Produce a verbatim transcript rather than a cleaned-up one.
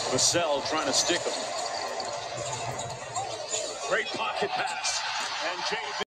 Vassell trying to stick him. Great pocket pass. And J V